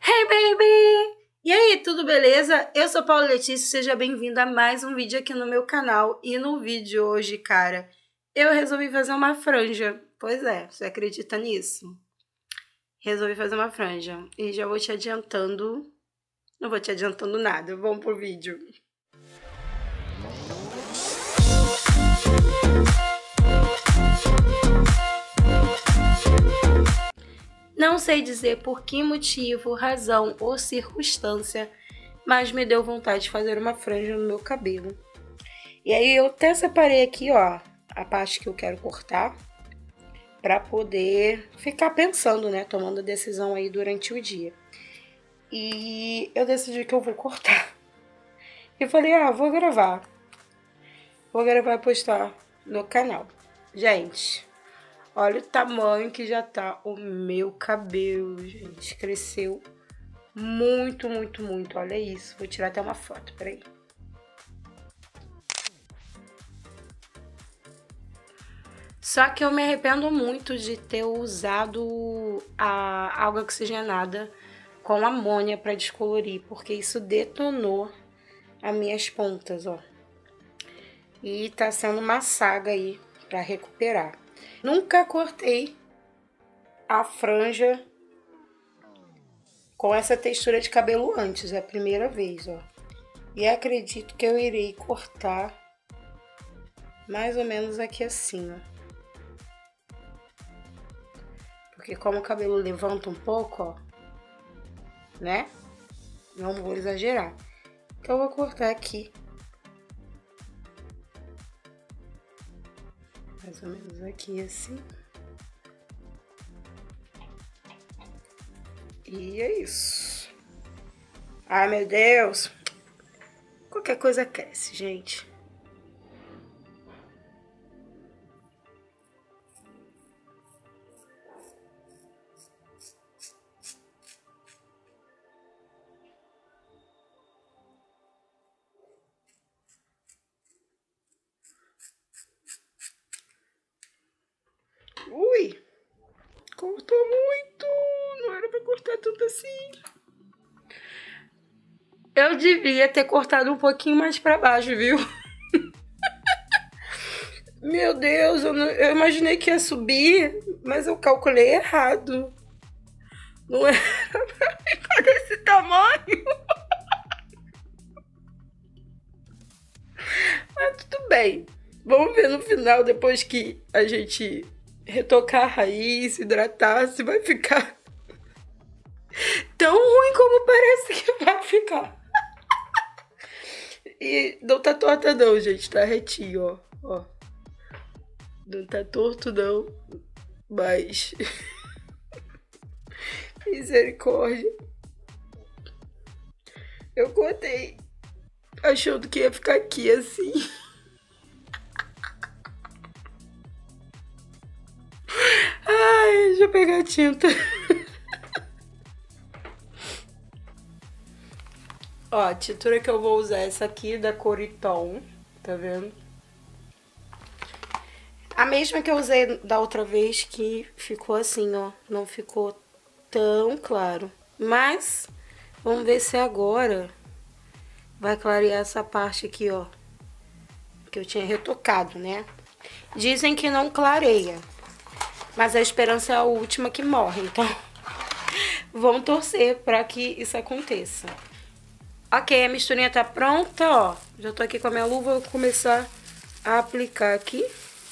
Hey baby! E aí, tudo beleza? Eu sou Paula Letícia, seja bem-vinda a mais um vídeo aqui no meu canal. E no vídeo de hoje, cara, eu resolvi fazer uma franja. Pois é, você acredita nisso? Resolvi fazer uma franja. E já vou te adiantando... Não vou te adiantando nada, vamos pro vídeo. Não sei dizer por que motivo, razão ou circunstância, mas me deu vontade de fazer uma franja no meu cabelo. E aí eu até separei aqui, ó, a parte que eu quero cortar, pra poder ficar pensando, né, tomando a decisão aí durante o dia. E eu decidi que eu vou cortar. E falei, vou gravar. Vou gravar e postar no canal. Gente, olha o tamanho que já tá o meu cabelo, gente. Cresceu muito, muito, muito. Olha isso. Vou tirar até uma foto, peraí. Só que eu me arrependo muito de ter usado a água oxigenada com amônia para descolorir, porque isso detonou as minhas pontas, ó. E tá sendo uma saga aí para recuperar. Nunca cortei a franja com essa textura de cabelo antes, é a primeira vez, ó. E acredito que eu irei cortar mais ou menos aqui assim, ó. Porque como o cabelo levanta um pouco, ó, né? Não vou exagerar. Então eu vou cortar aqui. Mais ou menos aqui assim. E é isso. Ai, meu Deus. Qualquer coisa cresce, gente. Ui! Cortou muito! Não era pra cortar tudo assim. Eu devia ter cortado um pouquinho mais pra baixo, viu? Meu Deus, eu imaginei que ia subir, mas eu calculei errado. Não era pra ficar desse tamanho. Mas tudo bem. Vamos ver no final, depois que a gente retocar a raiz, hidratar, se vai ficar tão ruim como parece que vai ficar. E não tá torta não, gente, tá retinho, ó. Não tá torto não, mas... Misericórdia. Eu cortei achando que ia ficar aqui assim. Ai, deixa eu pegar a tinta. Ó, a tintura que eu vou usar é essa aqui da Coriton, tá vendo? A mesma que eu usei da outra vez, que ficou assim, ó. Não ficou tão claro. Mas, vamos ver se agora vai clarear essa parte aqui, ó. Que eu tinha retocado, né? Dizem que não clareia. Mas a esperança é a última que morre, então... Vamos torcer pra que isso aconteça. Ok, a misturinha tá pronta, ó. Já tô aqui com a minha luva, vou começar a aplicar aqui.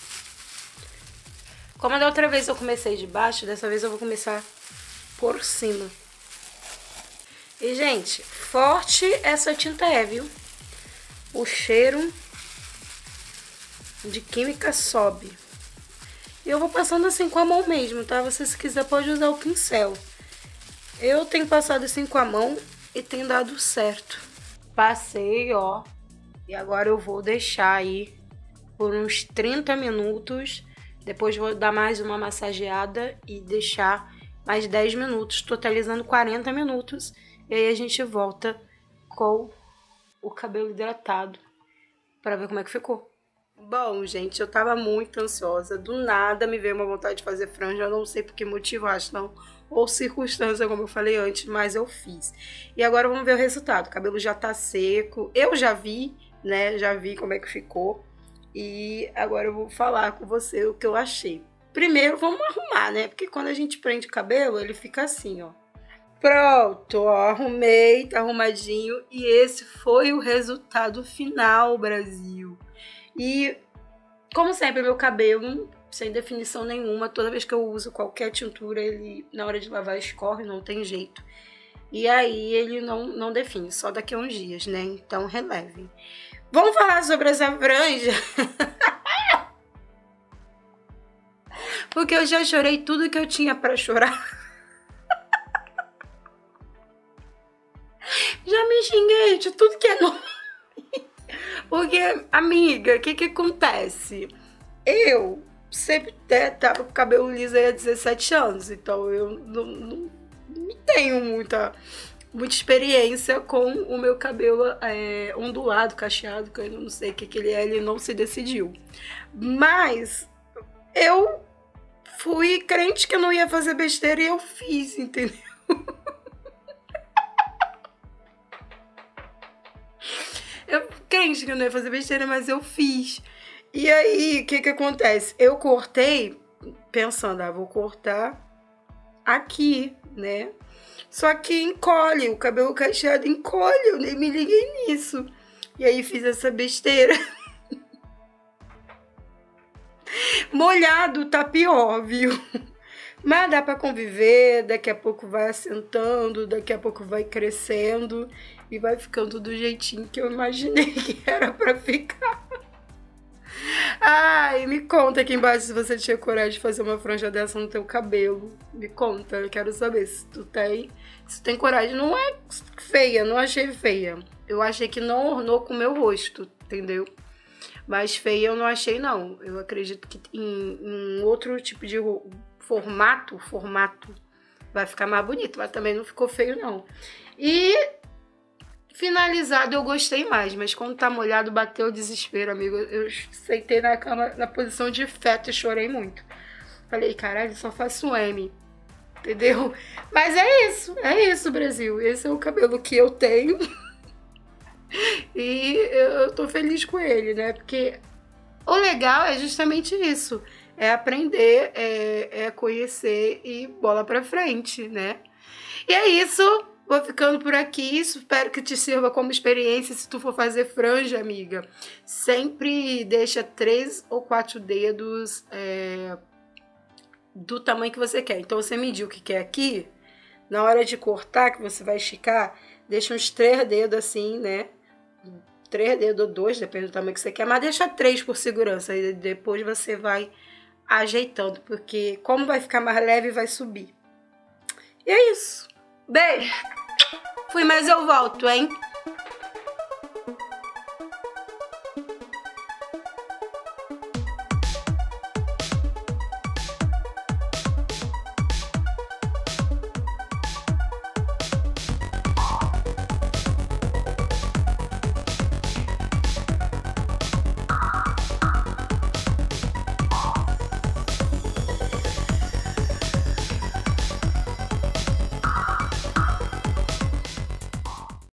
Como da outra vez eu comecei de baixo, dessa vez eu vou começar por cima. E, gente, forte essa tinta é, viu? O cheiro de química sobe. E eu vou passando assim com a mão mesmo, tá? Você, se quiser, pode usar o pincel. Eu tenho passado assim com a mão e tem dado certo. Passei, ó. E agora eu vou deixar aí por uns 30 minutos. Depois vou dar mais uma massageada e deixar mais 10 minutos, totalizando 40 minutos. E aí a gente volta com o cabelo hidratado pra ver como é que ficou. Bom, gente, eu tava muito ansiosa. Do nada me veio uma vontade de fazer franja. Eu não sei por que motivo, acho não. ou circunstância, como eu falei antes, mas eu fiz. E agora vamos ver o resultado. O cabelo já tá seco, eu já vi, né? Já vi como é que ficou. E agora eu vou falar com você o que eu achei. Primeiro vamos arrumar, né? Porque quando a gente prende o cabelo, ele fica assim, ó. Pronto, ó, arrumei, tá arrumadinho. E esse foi o resultado final, Brasil. E, como sempre, meu cabelo, sem definição nenhuma, toda vez que eu uso qualquer tintura, ele, na hora de lavar, escorre, não tem jeito. E aí, ele não define, só daqui a uns dias, né? Então, relevem. Vamos falar sobre essa franja? Porque eu já chorei tudo que eu tinha pra chorar. Já me xinguei de tudo que é nome. Porque, amiga, o que acontece? Eu sempre tava com o cabelo liso aí há 17 anos, então eu não tenho muita experiência com o meu cabelo ondulado, cacheado, que eu não sei o que ele é, ele não se decidiu. Mas eu fui crente que eu não ia fazer besteira e eu fiz, entendeu? Eu crente que eu não ia fazer besteira, mas eu fiz. E aí, o que acontece? Eu cortei, pensando, vou cortar aqui, né? Só que encolhe, o cabelo cacheado encolhe, eu nem me liguei nisso. E aí fiz essa besteira. Molhado tá pior, viu? Mas dá pra conviver, daqui a pouco vai assentando, daqui a pouco vai crescendo e vai ficando do jeitinho que eu imaginei que era pra ficar. Ai, me conta aqui embaixo se você tinha coragem de fazer uma franja dessa no teu cabelo. Me conta, eu quero saber se tu tem. Se tu tem coragem. Não é feia, não achei feia. Eu achei que não ornou com o meu rosto, entendeu? Mas feia eu não achei, não. Eu acredito que em outro tipo de formato vai ficar mais bonito, mas também não ficou feio, não. E finalizado eu gostei mais, mas quando tá molhado bateu o desespero, amigo. Eu sentei na cama na posição de feto e chorei muito. Falei, caralho, só faço um M, entendeu? Mas é isso, Brasil. Esse é o cabelo que eu tenho. E eu tô feliz com ele, né? Porque o legal é justamente isso. É aprender, é conhecer e bola pra frente, né? E é isso. Vou ficando por aqui. Espero que te sirva como experiência se tu for fazer franja, amiga. Sempre deixa 3 ou 4 dedos do tamanho que você quer. Então, você mediu o que quer aqui. Na hora de cortar, que você vai esticar, deixa uns 3 dedos assim, né? 3 dedos ou 2, depende do tamanho que você quer. Mas deixa 3 por segurança. E depois você vai ajeitando, porque como vai ficar mais leve, vai subir. E é isso. Beijo. Fui, mas eu volto, hein?